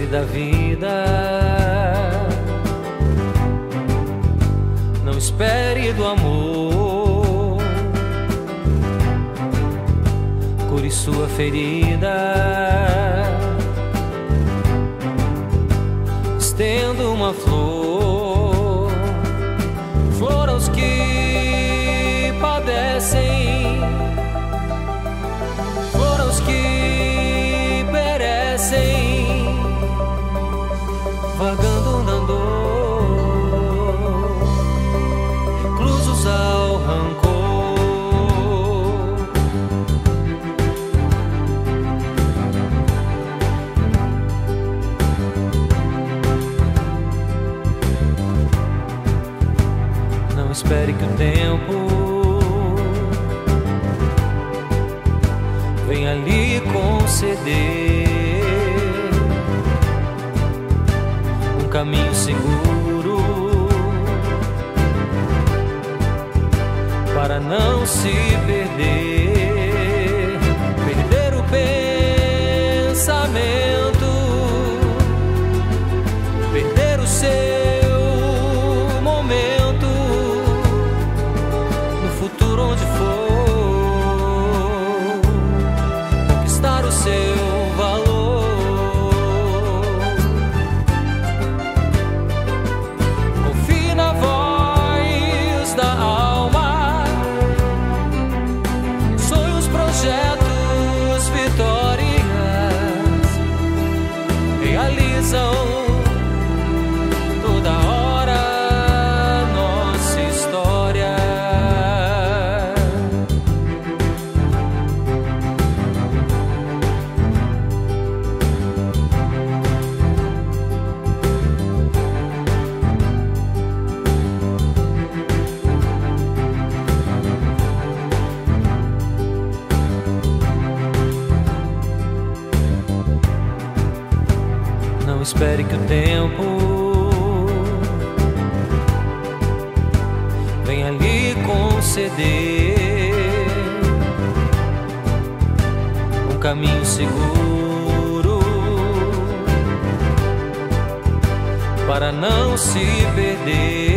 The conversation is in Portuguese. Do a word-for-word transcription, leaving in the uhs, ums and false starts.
da vida. Não espere do amor, cure sua ferida. Estendo uma flor, flor aos que padecem, flor aos que perecem, vagando na dor, reclusos ao rancor. Não espere que o tempo venha lhe conceder um caminho seguro para não se perder, perder o pensamento, perder o seu momento, no futuro onde for, conquistar o seu valor. Confie na voz da alma, sonhos, projetos, vitórias realizam toda hora nossa história. Não espere que o tempo venha lhe conceder um caminho seguro para não se perder,